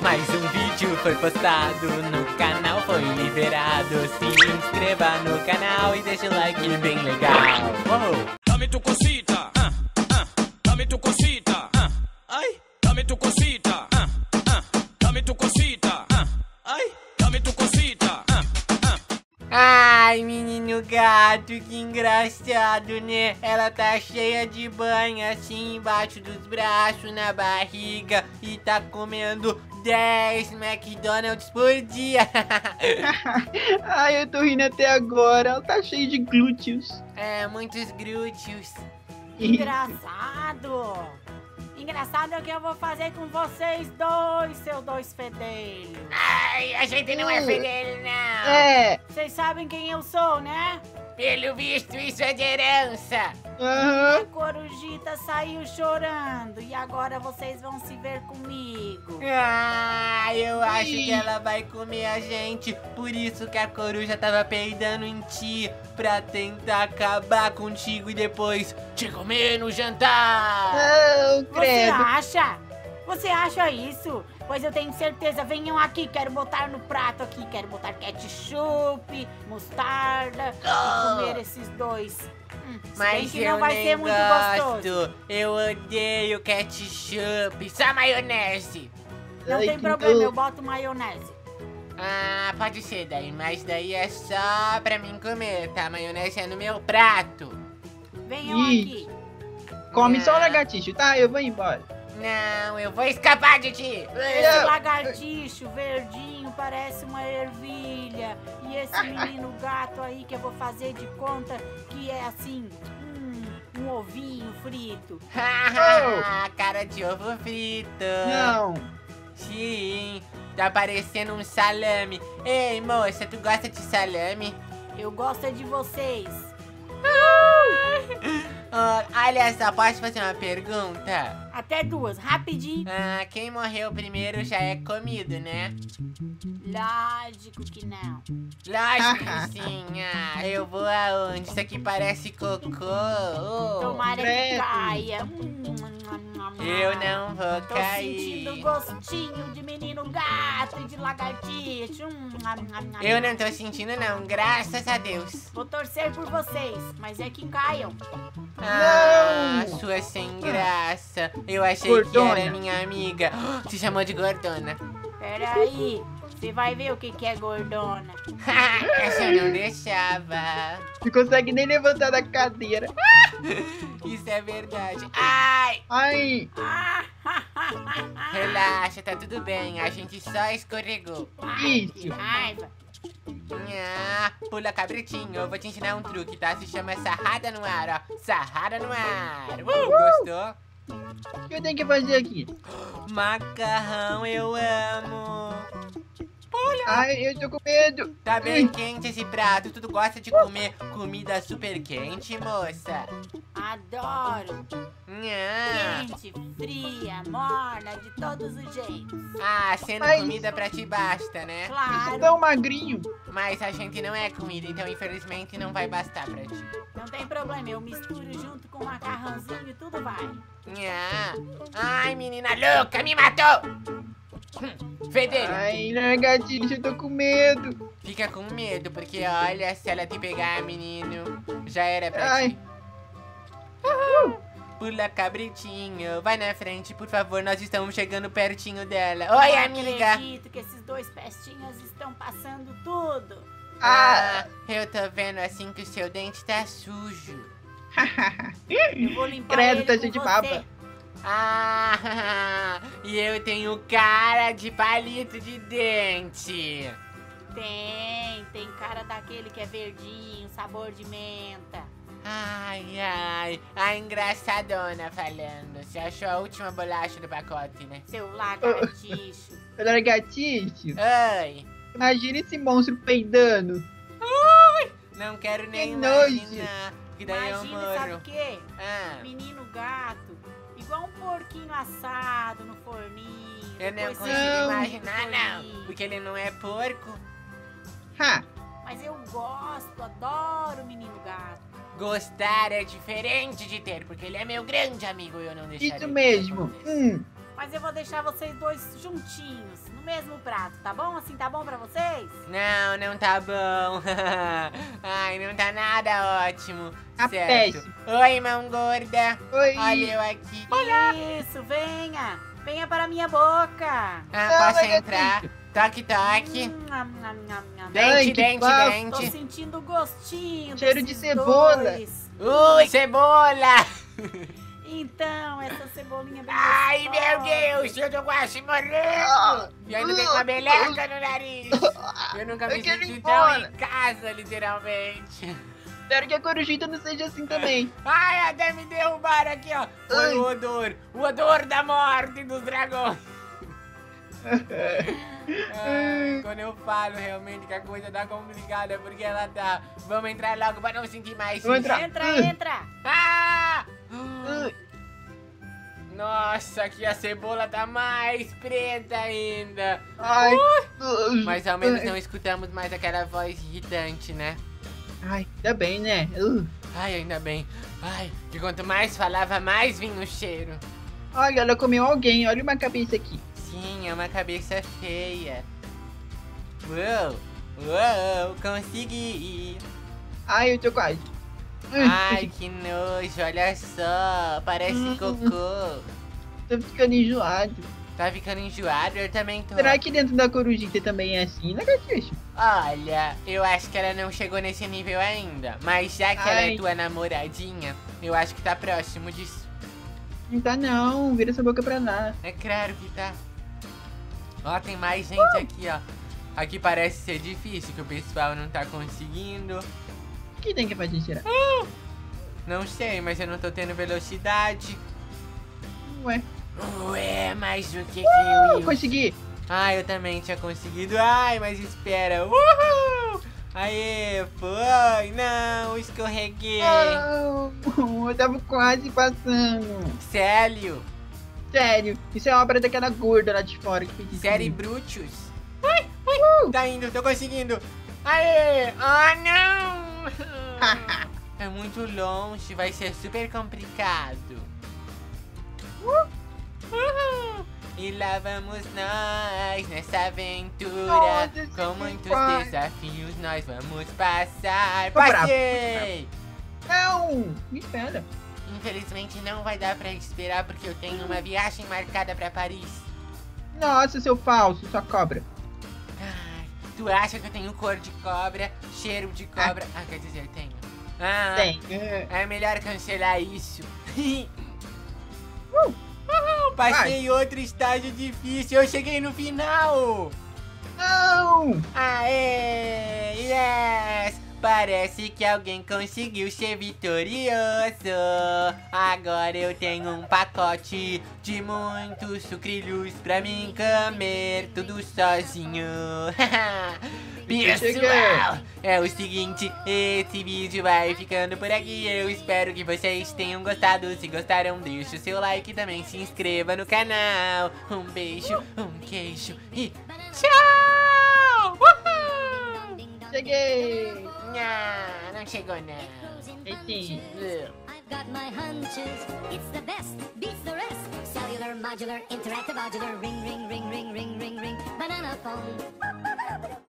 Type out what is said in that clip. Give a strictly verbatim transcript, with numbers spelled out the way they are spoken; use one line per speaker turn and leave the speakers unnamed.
Mais um vídeo foi postado, no canal foi liberado. Se inscreva no canal e deixa o like bem legal. Oh.
Dame tu cosita, ah, ah, dame tu cosita, ah, ay, dame tu cosita, ah, ah, dame tu cosita, ah, ay, dame tu cosita, ah, ah.
Ai, menino gato, que engraçado, né? Ela tá cheia de banho assim embaixo dos braços, na barriga, e tá comendo dez McDonald's por dia.
Ai, eu tô rindo até agora. Ela tá cheia de glúteos.
É, muitos glúteos.
Engraçado! Engraçado é o que eu vou fazer com vocês dois, seus dois fedelhos.
Ai, a gente não é fedelho, não.
É.
Vocês sabem quem eu sou, né?
Pelo visto, isso é de herança.
Aham.
A Corujita saiu chorando e agora vocês vão se ver comigo.
Ah, eu acho
Ih.
que ela vai comer a gente. Por isso que a coruja tava peidando em ti, pra tentar acabar contigo e depois te comer no jantar.
Não,
Você
credo.
acha? Você acha isso? Pois eu tenho certeza. Venham aqui, quero botar no prato aqui. Quero botar ketchup, mostarda
Ah.
e comer esses dois. Hum, se bem
Mas
que
eu
não vai
nem
ser muito gostoso.
gosto. Eu odeio ketchup, só maionese.
Não
Ai,
tem
que
problema,
dor.
eu boto maionese.
Ah, pode ser daí, mas daí é só pra mim comer, tá? Maionese é no meu prato.
Venham
Ih.
aqui.
Come só o
Ah.
lagartixo, tá? Eu vou embora.
Não, eu vou escapar de ti.
Esse
Não.
lagartixo verdinho parece uma ervilha. E esse menino gato aí que eu vou fazer de conta que é assim, hum, um ovinho frito.
Haha, cara de ovo frito.
Não.
Sim, tá parecendo um salame. Ei, moça, tu gosta de salame?
Eu gosto é de vocês.
Oh, olha só, posso fazer uma pergunta?
Até duas, rapidinho.
Ah, quem morreu primeiro já é comido, né?
Lógico que não.
Lógico que sim. Ah, eu vou aonde? Isso aqui parece cocô. Oh,
Tomara que
credo.
caia. Hum, hum, hum, hum.
eu não vou
Tô
cair.
sentindo gostinho de menino gato e de lagartixa. Hum, hum, hum, hum.
Eu não tô sentindo não, graças a Deus.
Vou torcer por vocês, mas é que caiam.
Ah,
Não.
sua sem graça. Eu achei
Gordona.
que era minha amiga. Se chamou de gordona.
Peraí, você vai ver o que, que é gordona.
Essa eu não deixava.
Não consegue nem levantar da cadeira.
Isso é verdade. Ai,
Ai.
Ah,
relaxa, tá tudo bem. A gente só escorregou.
Ai,
Isso.
que raiva.
Ah, pula cabritinho, eu vou te ensinar um truque, tá? Se chama sarrada no ar, ó. Sarrada no ar. Uh, gostou?
O que eu tenho que fazer aqui?
Macarrão, eu amo.
Ai, eu tô com medo.
Tá bem quente esse prato. Tu gosta de comer comida super quente, moça?
Adoro.
Nha.
Quente, fria, morna, de todos os jeitos.
Ah, sendo
Mas-
comida pra ti basta, né?
Eu sou
Claro,
tão magrinho.
Mas a gente não é comida, então infelizmente não vai bastar pra ti.
não tem problema. Eu misturo junto com o macarrãozinho e tudo vai.
Nha. Ai, menina louca, me matou! Hum, Fedelho,
Ai, lagartixa, eu tô com medo.
fica com medo, porque olha, se ela te pegar, menino, já era pra
Ai.
ti. Pula, cabritinho, vai na frente, por favor, nós estamos chegando pertinho dela. Oi,
Não
amiga!
acredito que esses dois pestinhas estão passando tudo.
Ah, eu tô vendo assim que o seu dente tá sujo.
Eu vou limpar
Credo,
ele
tá
com
cheio de
você.
baba.
Ah, e eu tenho cara de palito de dente.
Tem, tem cara daquele que é verdinho, sabor de menta.
Ai, ai, a engraçadona falando. Você achou a última bolacha do pacote, né?
Seu lagartixo.
Lagartixa,
Oi,
imagina esse monstro peidando.
não quero nem
nojo.
imaginar, que daí
Imagina,
eu
sabe
morro.
o quê?
Ah,
Menino gato, igual um porquinho assado no forninho.
eu não
depois
consigo
você
Não.
imaginar,
no
não,
forninho.
porque ele não é porco.
Ha.
Mas eu gosto, adoro o menino gato.
Gostar é diferente de ter, porque ele é meu grande amigo e eu não deixaria.
Isso
que
mesmo.
aconteça.
Hum.
Mas eu vou deixar vocês dois juntinhos, no mesmo prato, tá bom? Assim tá bom pra vocês?
Não, não tá bom. Ai, não tá nada ótimo.
Tá
certo.
péssimo.
Oi, mão gorda.
Oi.
Olha eu aqui.
Isso, venha. Venha para a minha boca.
Ah,
Não,
posso
não
entrar? Toque, toque.
Hum, nham, nham, nham, nham.
Dente,
Ai, que
dente,
bafo.
Tô
dente.
sentindo o gostinho
Cheiro de
desses
cebola.
dois.
Ui, cebola.
Então, essa cebolinha bem
Ai, meu
gostosa.
Deus, eu tô quase morrendo.
Ah.
E ainda tem uma meleca no nariz. Eu nunca me
Eu quero ir
senti tão
embora.
em casa, literalmente.
Espero que a corujita não seja assim também.
Ai, até me derrubaram aqui, ó. Foi
Ai.
o odor. O odor da morte dos dragões. Ai, quando eu falo realmente que a coisa tá complicada, é porque ela tá. Vamos entrar logo pra não sentir mais
Vamos
isso.
entrar.
Entra,
Hum.
entra.
Ah!
Ai,
Nossa, aqui a cebola tá mais preta ainda.
ai,
Mas ao menos
ai.
não escutamos mais aquela voz irritante, né?
Ai, ainda bem, né? Uh.
Ai, ainda bem. Ai, que quanto mais falava, mais vinha o cheiro.
Olha, ela comeu alguém. Olha uma cabeça aqui.
Sim, é uma cabeça feia. Uou, uou, consegui.
Ai, eu tô quase.
Ai, que nojo, olha só, parece
Hum.
cocô.
Tô ficando enjoado.
Tá ficando enjoado? Eu também tô.
Será que dentro da corujita também é assim, né, Catiuxa?
Olha, eu acho que ela não chegou nesse nível ainda. Mas já que ela é
Ai.
tua namoradinha, eu acho que tá próximo disso.
Não tá não, vira essa boca pra lá.
É claro que tá. Ó, tem mais gente aqui, ó. Aqui parece ser difícil, que o pessoal não tá conseguindo.
O que tem que fazer, será?
Não sei, mas eu não tô tendo velocidade.
Ué,
Ué, mas o que que
uh,
eu...
consegui.
Ah, eu também tinha conseguido. Ai, mas espera. Uhul! Aê, foi. Não, escorreguei.
Não, eu tava quase passando.
Sério?
Sério, isso é obra daquela gorda lá de fora que fez isso.
Série Brutus? Ai, ai, tá indo, tô conseguindo. Aê! Ah, não! É muito longe, vai ser super complicado. Uhul. E lá vamos nós nessa aventura.
Nossa, esse
Com muitos
pai.
desafios nós vamos passar.
Tô bravo.
Passei!
Não, me espera.
Infelizmente não vai dar pra esperar porque eu tenho uma viagem marcada pra Paris.
Nossa, seu falso, sua cobra.
Ai, tu acha que eu tenho cor de cobra, cheiro de cobra? Ah, quer dizer, tenho. Ah,
Tem.
é melhor cancelar isso.
Uh,
Uhul, passei outro estágio difícil, eu cheguei no final.
não!
Aê, yes! Parece que alguém conseguiu ser vitorioso. Agora eu tenho um pacote de muitos sucrilhos pra mim comer tudo sozinho. Pessoal, é o seguinte, esse vídeo vai ficando por aqui. Eu espero que vocês tenham gostado. Se gostaram, deixa o seu like e também se inscreva no canal. Um beijo, um queijo e tchau! Uhul!
Cheguei!
Não, não chegou não.
Esse.
I've got my hunches. It's the best, beats the rest. Cellular, modular, interactive, modular, ring, ring, ring, ring, ring, ring, ring, banana phone.